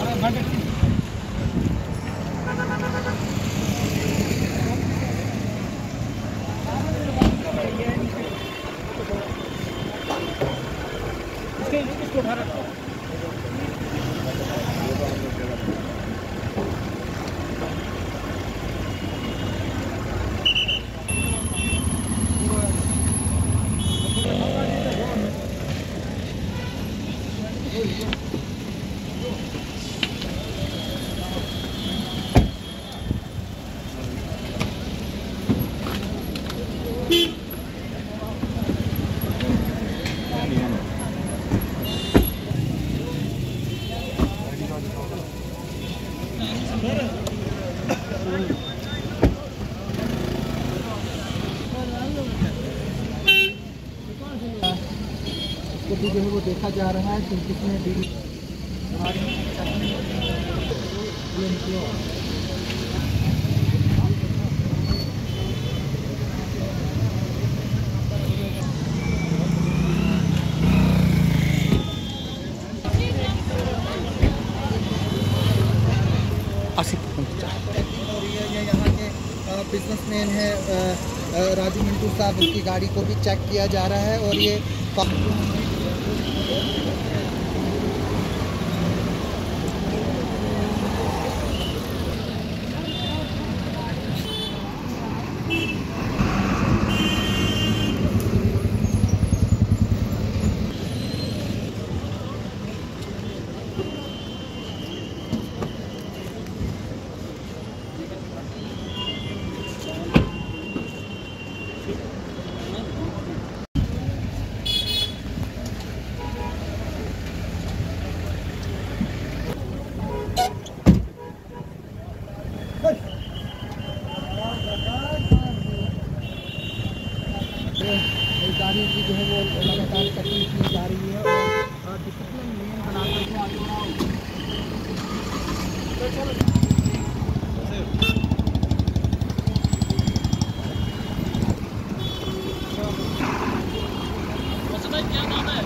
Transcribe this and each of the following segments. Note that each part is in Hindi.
इसको भारत जो है वो देखा जा रहा है कि कितने दिन यहाँ के बिजनेसमैन है राजू मिंटू साहब, उनकी गाड़ी को भी चेक किया जा रहा है और ये गाड़ी की जो है वो लगातार चेकिंग की जा रही है और डिसिप्लिन मेन बनाकर क्या नाम है?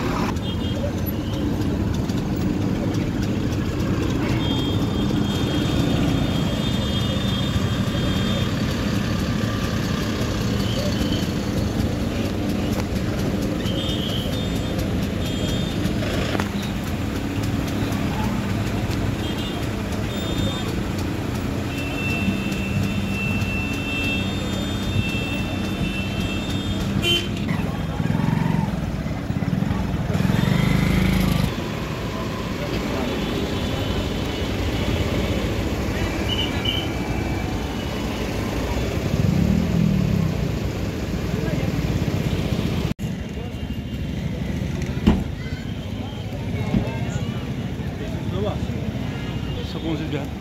कौन से बिहार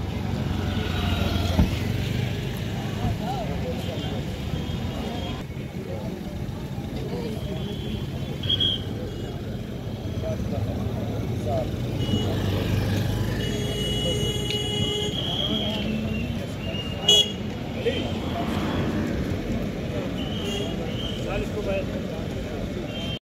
को